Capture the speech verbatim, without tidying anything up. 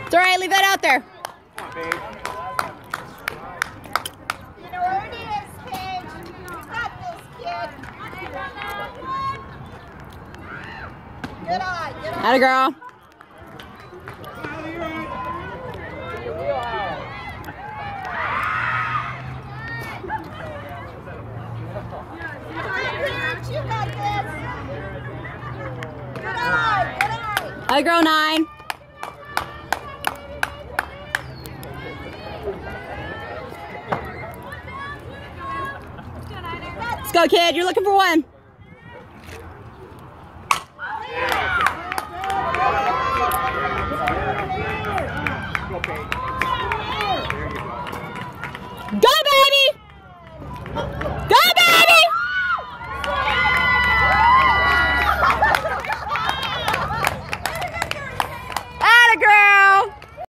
It's all right, leave that out there. You know where it is, Paige. You got this, kid. Good eye, good eye. Atta girl. You got this. Good eye, good eye. Atta girl, nine. Let's go, kid. You're looking for one.